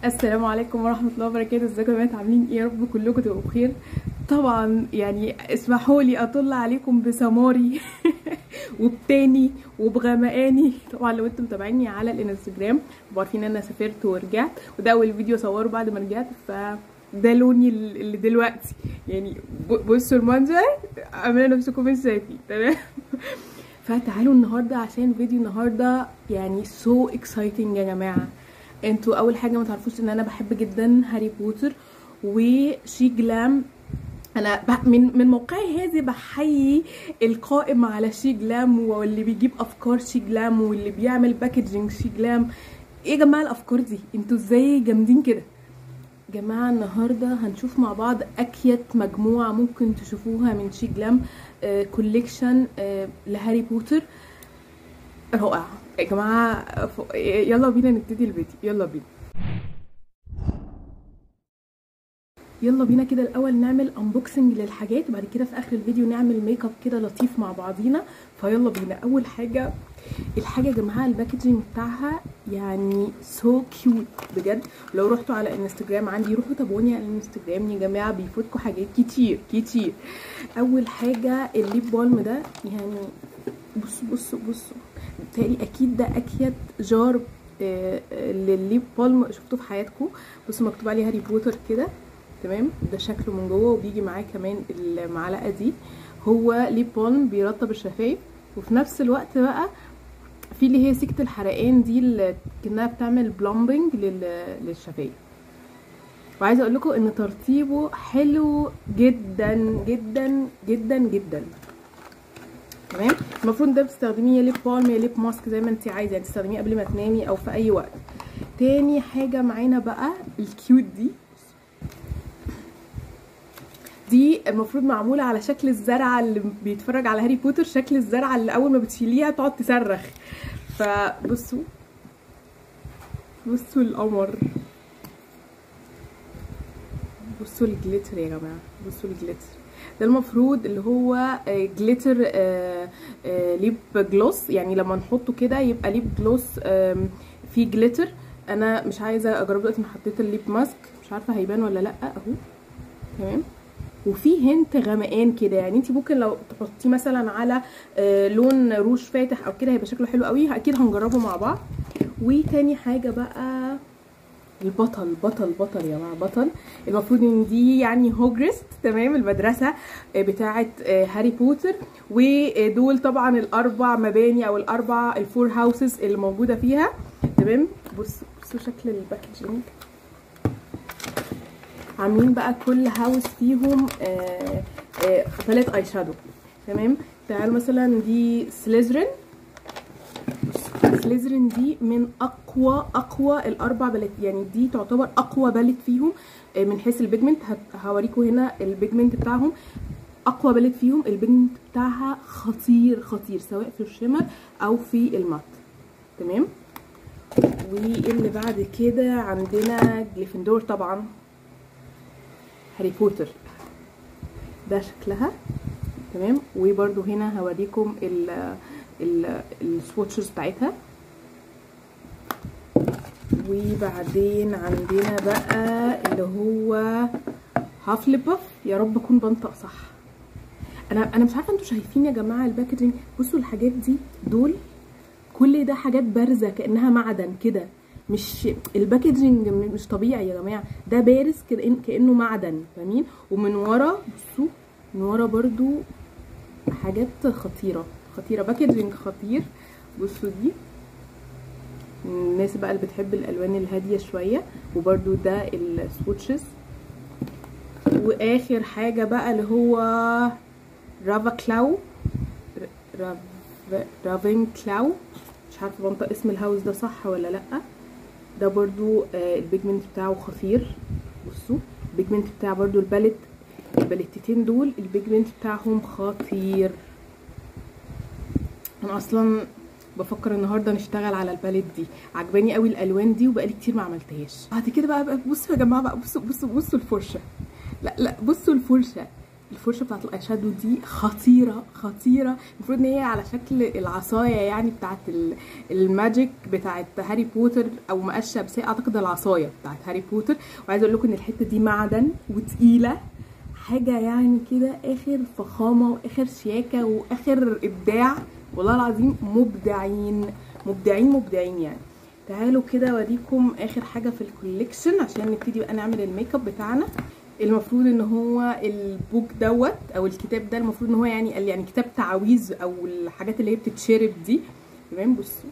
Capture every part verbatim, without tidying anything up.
السلام عليكم ورحمه الله وبركاته. ازيكم يا بنات؟ عاملين ايه؟ يا رب كلكم تبقوا بخير. طبعا يعني اسمحوا لي اطل عليكم بسماري وبتاني وبغمقاني. طبعا لو انتم متابعيني على الانستجرام عارفين ان انا سافرت ورجعت، وده اول فيديو اصوره بعد ما رجعت، فده لوني اللي دلوقتي. يعني بصوا المنظر، عامله نفسكم مش شايفين تمام. فتعالوا النهارده عشان فيديو النهارده يعني سو اكسايتنج يا جماعه. انتوا اول حاجه ما تعرفوش ان انا بحب جدا هاري بوتر وشي جلام. انا من من موقعي هذه بحيي القائم على شي جلام واللي بيجيب افكار شي جلام واللي بيعمل باكجينج شي جلام. ايه يا جماعه الافكار دي؟ انتوا ازاي جامدين كده يا جماعه؟ النهارده هنشوف مع بعض اكيت مجموعه ممكن تشوفوها من شي جلام آه كوليكشن آه لهاري بوتر. رائع يا جماعه. يلا بينا نبتدي الفيديو، يلا بينا يلا بينا كده. الاول نعمل انبوكسنج للحاجات وبعد كده في اخر الفيديو نعمل ميك اب كده لطيف مع بعضينا. فيلا بينا. اول حاجه الحاجه يا جماعه الباكجينج بتاعها يعني سو كيوت بجد. لو رحتوا على انستجرام عندي روحوا تابعوني على الانستجرام يا جماعه، بيفوتكم حاجات كتير كتير. اول حاجه الليب بالم ده، يعني بصوا بصوا بصوا، بالتالي اكيد ده اكيد جار آه للليب بالم شفتوه في حياتكم. بصوا مكتوب عليه هاري بوتر كده تمام. ده شكله من جوه وبيجي معاه كمان المعلقه دي. هو ليب بالم بيرطب الشفايف وفي نفس الوقت بقى في اللي هي سكه الحرقان دي اللي كانها بتعمل بلومبنج للشفايف. وعايزه اقول لكم ان ترطيبه حلو جدا جدا جدا جدا تمام. المفروض ده بتستخدميه يا ليب بالم يا ليب ماسك زي ما انت عايزه، يعني تستخدميه قبل ما تنامي او في اي وقت. تاني حاجه معانا بقى الكيوت دي. دي المفروض معموله على شكل الزرعه اللي بيتفرج على هاري بوتر، شكل الزرعه اللي اول ما بتشيليها تقعد تصرخ. فبصوا بصوا القمر، بصوا الجليتر يا جماعه، بصوا الجليتر ده. المفروض اللي هو جليتر ليب جلوس، يعني لما نحطه كده يبقى ليب جلوس فيه جليتر. انا مش عايزه اجربه دلوقتي، ما حطيت الليب ماسك مش عارفه هيبان ولا لا اهو تمام. وفي هنت غمقان كده، يعني انت ممكن لو تحطيه مثلا على لون روج فاتح او كده هيبقى شكله حلو قوي. اكيد هنجربه مع بعض. وتاني حاجه بقى البطل بطل بطل يا جماعه، بطل. المفروض ان دي يعني هوجرست تمام، المدرسه بتاعه هاري بوتر. ودول طبعا الاربع مباني او الاربع الفور هاوسز اللي موجوده فيها تمام. بصوا بصوا شكل الباكجينج. عاملين بقى كل هاوس فيهم ثلاث اي شادو تمام. تعالوا مثلا دي سليزرين. سليزرين دي من اقوى اقوى الاربع بلد، يعني دي تعتبر اقوى بلد فيهم من حيث البيجمنت. هوريكم هنا البيجمنت بتاعهم. اقوى بلد فيهم البيجمنت بتاعها خطير خطير، سواء في الشمر او في المات تمام. واللي بعد كده عندنا جليفندور طبعا هاري بوتر، ده شكلها تمام. وبرده هنا هوريكم ال ال السواتشز بتاعتها. وبعدين عندنا بقى اللي هو هافلباف. يا رب اكون بنطق صح. انا انا مش عارفه انتوا شايفين يا جماعه الباكجينج؟ بصوا الحاجات دي، دول كل ده حاجات بارزه كانها معدن كده. مش الباكجينج مش طبيعي يا جماعه، ده بارز كده كانه معدن فاهمين. ومن ورا بصوا من ورا برضو حاجات خطيره خطيره، باكجينج خطير. بصوا دي الناس بقى اللي بتحب الالوان الهاديه شويه. وبرضو ده السويتشز. واخر حاجه بقى اللي هو رافا كلاو راف رافين كلاو، مش عارفه بنطق اسم الهاوس ده صح ولا لا. ده برضو آه البيجمنت بتاعه خطير. بصوا البيجمنت بتاع برضو الباليت، الباليتتين دول البيجمنت بتاعهم خطير. انا اصلا بفكر النهارده نشتغل على الباليت دي، عجباني قوي الالوان دي وبقالي كتير ما عملتهاش. بعد كده بقى, بقى بصوا يا جماعه بقى، بصوا بصوا بصوا الفرشه. لا لا بصوا الفرشه، الفرشه بتاعت الاي شادو دي خطيره خطيره. المفروض ان هي على شكل العصايه يعني بتاعت الماجيك بتاعت هاري بوتر او مقشه، بس هي اعتقد العصايه بتاعت هاري بوتر. وعايزه اقول لكم ان الحته دي معدن وتقيله، حاجه يعني كده اخر فخامه واخر شياكه واخر ابداع. والله العظيم مبدعين مبدعين مبدعين يعني. تعالوا كده اوريكم اخر حاجه في الكوليكشن عشان نبتدي بقى نعمل الميك اب بتاعنا. المفروض ان هو البوك دوت او الكتاب ده المفروض ان هو يعني يعني كتاب تعاويذ او الحاجات اللي هي بتتشرب دي. تمام. بصوا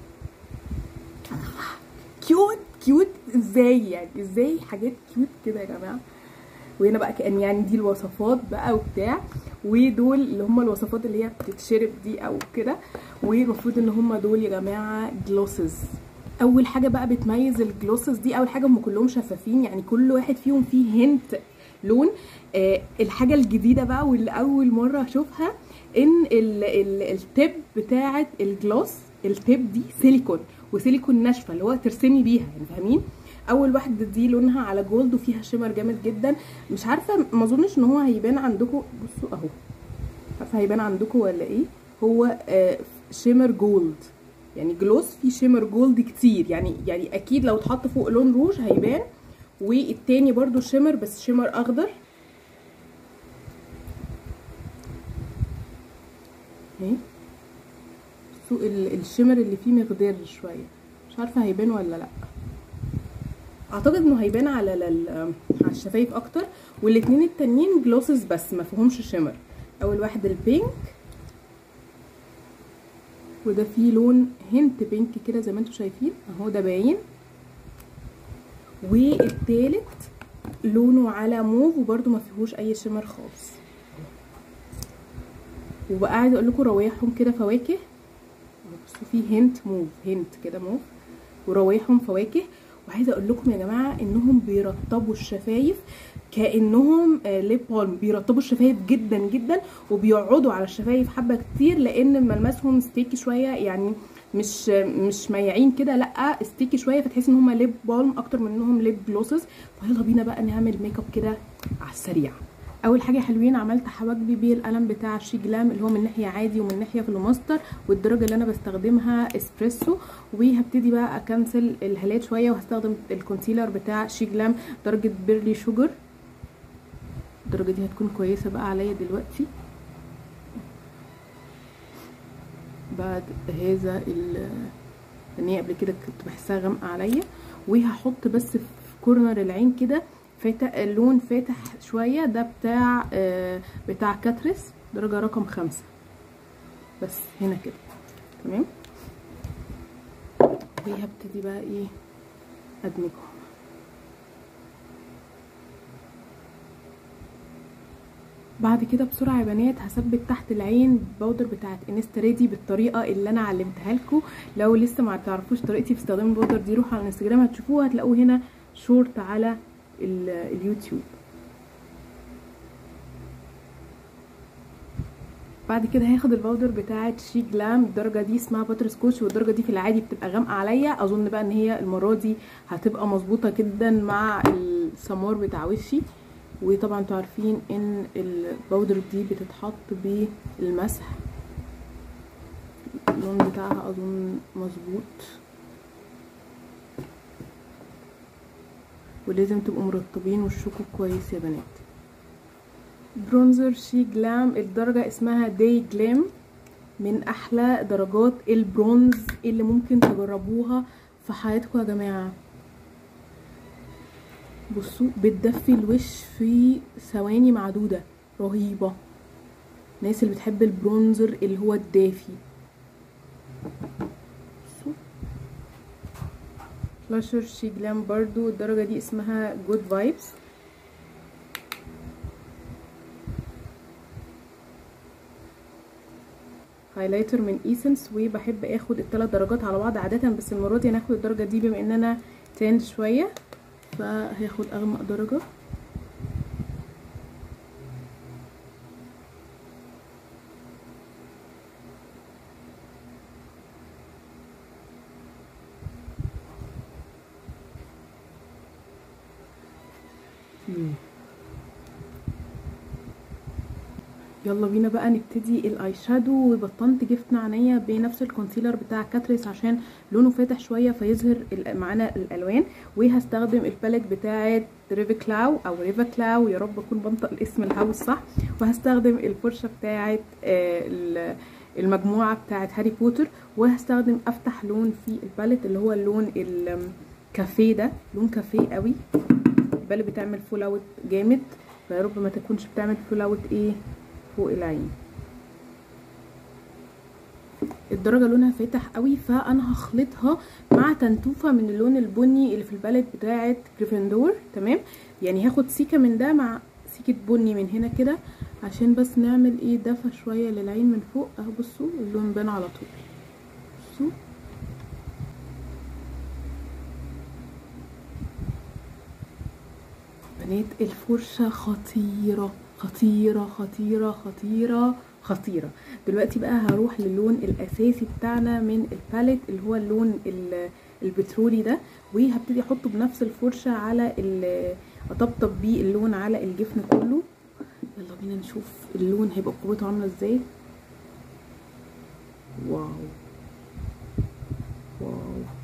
كيوت كيوت ازاي يعني، ازاي حاجات كيوت كده يا جماعه. وهنا بقى كأن يعني دي الوصفات بقى وبتاع، ودول اللي هم الوصفات اللي هي بتتشرب دي او كده. والمفروض ان هم دول يا جماعه جلوسز. اول حاجه بقى بتميز الجلوسز دي، اول حاجه هم كلهم شفافين، يعني كل واحد فيهم فيه هنت لون. آه الحاجه الجديده بقى واللي اول مره اشوفها ان ال ال التب بتاعه الجلوس، التب دي سيليكون، وسيليكون ناشفه اللي هو ترسمي بيها يعني، فاهمين؟ اول واحده دي لونها على جولد وفيها شيمر جامد جدا. مش عارفه ما اظنش ان هو هيبان عندكم، بصوا اهو، مش عارفه هيبان عندكم ولا ايه. هو آه شيمر جولد، يعني جلوس فيه شيمر جولد كتير، يعني يعني اكيد لو اتحط فوق لون روج هيبان. والتاني برضو شيمر بس شيمر اخضر اهي. بصوا الشيمر اللي فيه مخضر شويه، مش عارفه هيبان ولا لا. اعتقد انه هيبان على على الشفايف اكتر. والاتنين التانيين جلوسز بس ما فيهمش شيمر. اول واحد البينك، وده فيه لون هنت بينك كده زي ما انتم شايفين اهو، ده باين. والتالت لونه على موف وبرده ما فيهوش اي شيمر خالص. وبقى عايزه اقول لكم روايحهم كده فواكه، بصوا فيه هنت موف، هنت كده موف، وروايحهم فواكه. وعايزه اقول لكم يا جماعه انهم بيرطبوا الشفايف كانهم ليب بالم، بيرطبوا الشفايف جدا جدا وبيقعدوا على الشفايف حبه كتير، لان ملمسهم ستيكي شويه يعني، مش مش ميعين كده، لا ستيكي شويه، فتحس ان هم ليب بالم اكتر من انهم ليب جلوسز. فيلا بينا بقى نعمل ميك اب كده على السريع. اول حاجه يا حلوين عملت حواجبي بالقلم بتاع شي جلام اللي هو من ناحيه عادي ومن ناحيه فلوماستر، والدرجه اللي انا بستخدمها اسبريسو. وهبتدي بقى اكنسل الهالات شويه، وهستخدم الكونسيلر بتاع شي جلام درجه بيرلي شوجر. الدرجه دي هتكون كويسه بقى عليا دلوقتي بعد هذا لان هي قبل كده كنت بحسها غامقه عليا. وهحط بس في كورنر العين كده فاتح، اللون فاتح شويه، ده بتاع آه بتاع كاتريس درجه رقم خمسة بس هنا كده. تمام. وهبتدي بقى ايه ادمجهم. بعد كده بسرعه يا بنات هثبت تحت العين الباودر بتاعت انستا ريدي بالطريقه اللي انا علمتها لكم. لو لسه ما تعرفوش طريقتي في استخدام الباودر دي روحوا على الانستجرام هتشوفوها، هتلاقوه هنا شورت على اليوتيوب. بعد كده هاخد الباودر بتاعت شي جلام، الدرجه دي اسمها باتر سكوتش، والدرجه دي في العادي بتبقى غامقه عليا. اظن بقى ان هي المره دي هتبقى مظبوطه جدا مع السمار بتاع وشي. وطبعا انتوا عارفين ان الباودر دي بتتحط بالمسح، اللون بتاعها اظن مظبوط، ولازم تبقوا مرطبين وشكوا كويس يا بنات. برونزر شي جلام الدرجة اسمها داي جلام، من احلى درجات البرونز اللي ممكن تجربوها في حياتكم يا جماعة. بصوا بتدفي الوش في ثواني معدودة، رهيبة. الناس اللي بتحب البرونزر اللي هو الدافي. بصوا فلاشر شي جلام برضو الدرجة دي اسمها جود فايبس. هايلايتر من ايسنس، وبحب اخد الثلاث درجات على بعض عادة، بس المرة دي هناخد الدرجة دي بما ان انا تاند شوية فهاخد اغمق درجة. يلا بينا بقى نبتدي الاي شادو. وبطنت جفت عينيا بنفس الكونسيلر بتاع كاتريس عشان لونه فاتح شويه فيظهر معانا الالوان. وهستخدم الباليت بتاعه ريفا كلاو او ريفا كلاو، يا رب اكون بنطق الاسم الهاوس صح. وهستخدم الفرشه بتاعه المجموعه بتاعه هاري بوتر. وهستخدم افتح لون في الباليت اللي هو اللون الكافيه ده، لون كافيه قوي. الباليت بتعمل فول اوت جامد، فيا رب ما تكونش بتعمل فول اوت ايه فوق العين. الدرجه لونها فاتح قوي، فانا هخلطها مع تنتوفه من اللون البني اللي في الباليت بتاعه جريفندور. تمام، يعني هاخد سيكه من ده مع سيكه بني من هنا كده عشان بس نعمل ايه دفى شويه للعين من فوق. اهو بصوا اللون بان على طول. بصوا بنات الفرشه خطيره خطيره خطيره خطيره خطيره. دلوقتي بقى هروح للون الاساسي بتاعنا من الباليت اللي هو اللون البترولي ده، وهبتدي احطه بنفس الفرشه على اطبطب بيه اللون على الجفن كله. يلا بينا نشوف اللون هيبقى قوته عامله ازاي. واو واو،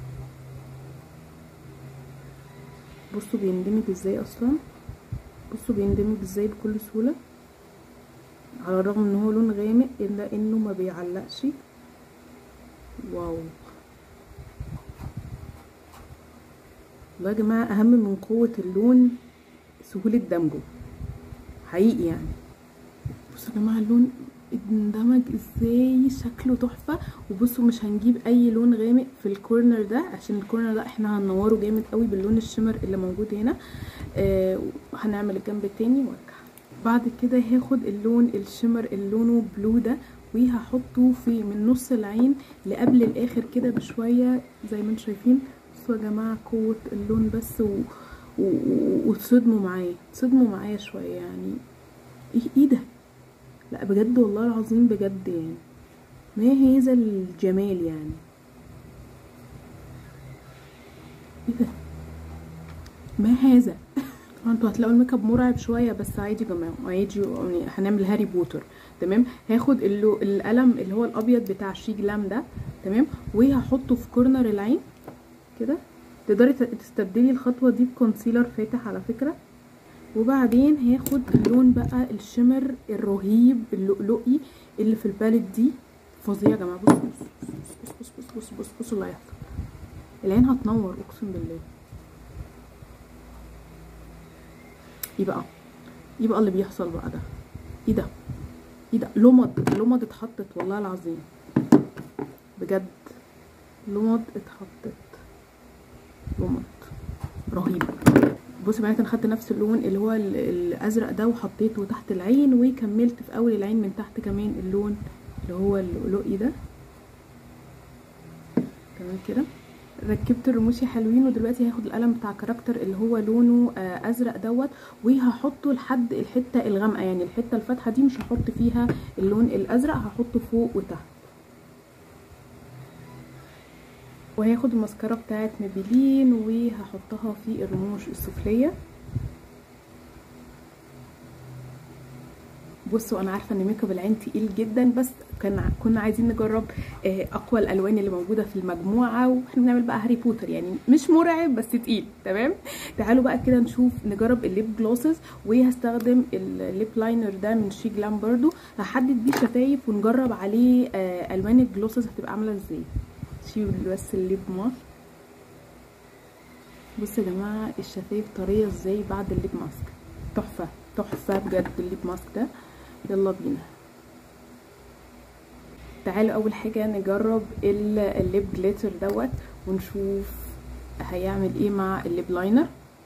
بصوا بيندمج ازاي اصلا، بصوا بيندمج ازاي بكل سهوله، على الرغم ان هو لون غامق الا انه ما بيعلقش. واو والله يا جماعه، اهم من قوه اللون سهوله دمجه حقيقي يعني. بصوا يا جماعه اللون اندمج ازاي، شكله تحفه. وبصوا مش هنجيب اي لون غامق في الكورنر ده عشان الكورنر ده احنا هننوره جامد قوي باللون الشمر اللي موجود هنا. آه هنعمل الجنب التاني وارجع. بعد كده هاخد اللون الشمر اللي لونه بلو ده وهحطه في من نص العين لقبل الاخر كده بشويه زي ما انتم شايفين. بصوا يا جماعه قوه اللون بس و... و... وتصدموا معايا تصدموا معايا شويه يعني. ايه ايه ده، لا بجد والله العظيم بجد يعني، ما هذا الجمال يعني. ايه ده، ما هذا انتوا هتلاقوا الميك اب مرعب شويه بس عادي يا جماعه، عادي يعني هنعمل هاري بوتر. تمام، هاخد القلم اللي هو الابيض بتاع شي جلام ده. تمام، وهحطه في كورنر العين كده. تقدري تستبدلي الخطوه دي بكونسيلر فاتح على فكره. وبعدين هاخد اللون بقى الشمر الرهيب اللؤلؤي اللي في الباليت دي، فظيع يا جماعه. بصوا بصوا بصوا بصوا بصوا بصوا بصوا اللي هيحصل، العين هتنور اقسم بالله. ايه بقى ايه بقى اللي بيحصل بقى ده، ايه ده ايه ده، لمض لمض اتحطت والله العظيم بجد، لمض اتحطت، لمض رهيب. بصوا بقى انا خدت نفس اللون اللي هو الازرق ده وحطيته تحت العين، وكملت في اول العين من تحت كمان اللون اللي هو اللؤلؤي ده. تمام كده، ركبت الرموش حلوين. ودلوقتي هاخد القلم بتاع كاركتر اللي هو لونه آه ازرق دوت، وهحطه لحد الحته الغامقه، يعني الحته الفاتحه دي مش هحط فيها اللون الازرق، هحطه فوق وتحت. وهاخد الماسكارا بتاعت ميبلين وهحطها في الرموش السفليه. بصوا انا عارفه ان ميك اب العين تقيل جدا، بس كان كنا عايزين نجرب اقوى الالوان اللي موجوده في المجموعه، واحنا بنعمل بقى هاري بوتر يعني مش مرعب بس تقيل. تمام، تعالوا بقى كده نشوف نجرب الليب جلوسز. وهستخدم الليب لاينر ده من شي جلام برضو، هحدد بيه شفايف ونجرب عليه الوان الجلوسز هتبقى عامله ازاي. شيل بس الليب ماسك. بصوا يا جماعه الشفايف طريه ازاي بعد الليب ماسك، تحفه تحفه بجد الليب ماسك ده. يلا بينا، تعالوا اول حاجه نجرب الليب جليتر دوت ونشوف هيعمل ايه مع الليب لاينر.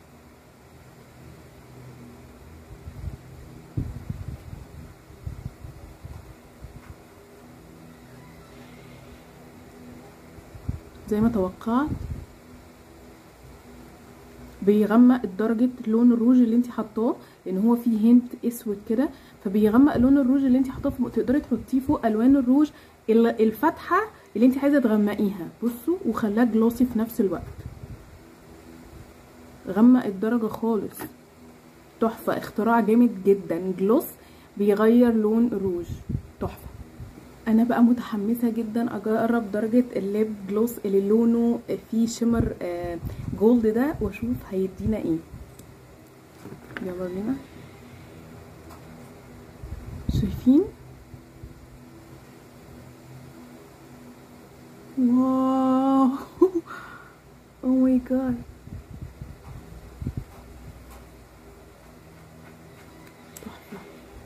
زي ما توقعت بيغمق درجه لون الروج اللي انت حطاه، لان هو فيه هنت اسود كده، فبيغمق لون الروج اللي انت حطاه. تقدري تحطيه فوق الوان الروج الفاتحه اللي انت عايزه تغمقيها. بصوا وخلاه جلوسي في نفس الوقت، غمق الدرجه خالص، تحفه، اختراع جامد جدا. جلوس بيغير لون الروج، تحفه. انا بقى متحمسه جدا اجرب درجه الليب جلوس اللي لونه فيه شمر جولد ده واشوف هيدينا ايه. يلا بينا. شايفين؟ واو او ماي جاد، تحفه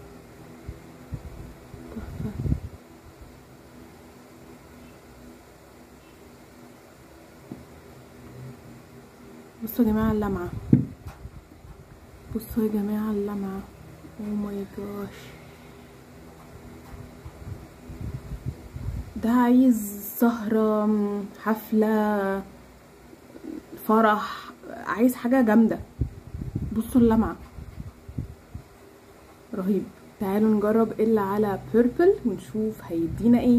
تحفه. بصوا يا جماعه اللمعه، بصوا يا جماعه اللمعه، او ماي جاش. ده عايز سهرة، حفلة، فرح، عايز حاجة جامدة. بصوا اللمعة رهيب. تعالوا نجرب اللي على بيربل ونشوف هيدينا ايه.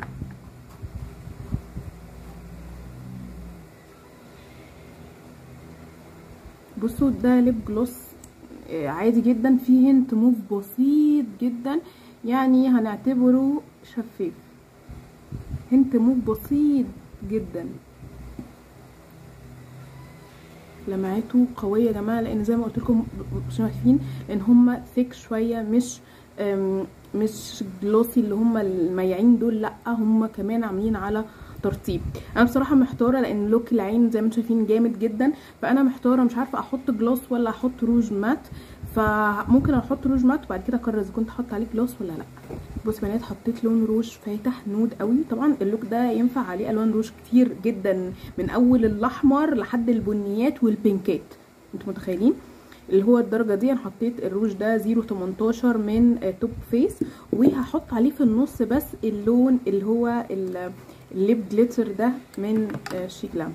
بصوا ده ليب جلوس عادي جدا، فيه هنت موف بسيط جدا، يعني هنعتبره شفاف، هنت موف بسيط جدا. لمعته قويه يا جماعه، لان زي ما قلت لكم شايفين ان هما ثيك شويه، مش مش جلوسي اللي هما الميعين دول، لا هما كمان عاملين على ترطيب. انا بصراحه محتاره لان لوك العين زي ما انتم شايفين جامد جدا، فانا محتاره مش عارفه احط جلوس ولا احط روج مات، فممكن احط روج مات وبعد كده اقرر اذا كنت احط عليه جلوس ولا لا. بصوا يا بنات، حطيت لون روج فاتح نود قوي. طبعا اللوك ده ينفع عليه الوان روج كتير جدا، من اول الاحمر لحد البنيات والبينكات، انتوا متخيلين؟ اللي هو الدرجه دي. انا حطيت الروج ده صفر تمنتاشر من توب فيس، وهحط عليه في النص بس اللون اللي هو الليب جليتر ده من شي جلام.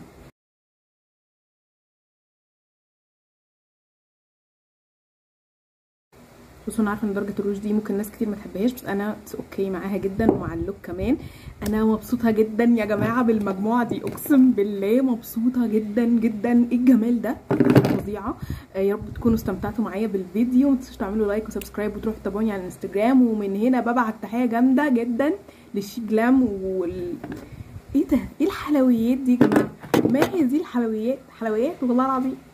بصوا انا عارفه ان درجه الروج دي ممكن ناس كتير ما تحبهاش، بس انا اوكي معاها جدا ومع اللوك كمان. انا مبسوطه جدا يا جماعه بالمجموعه دي، اقسم بالله مبسوطه جدا جدا. ايه الجمال ده، فظيعه. آه يا رب تكونوا استمتعتوا معايا بالفيديو، ما تنسوش تعملوا لايك وسبسكرايب وتروحوا تتابعوني على الانستجرام. ومن هنا ببعت تحيه جامده جدا للشي جلام وال ايه ده، ايه الحلويات دي يا جماعه؟ ما هي دي الحلويات؟ حلويات والله العظيم.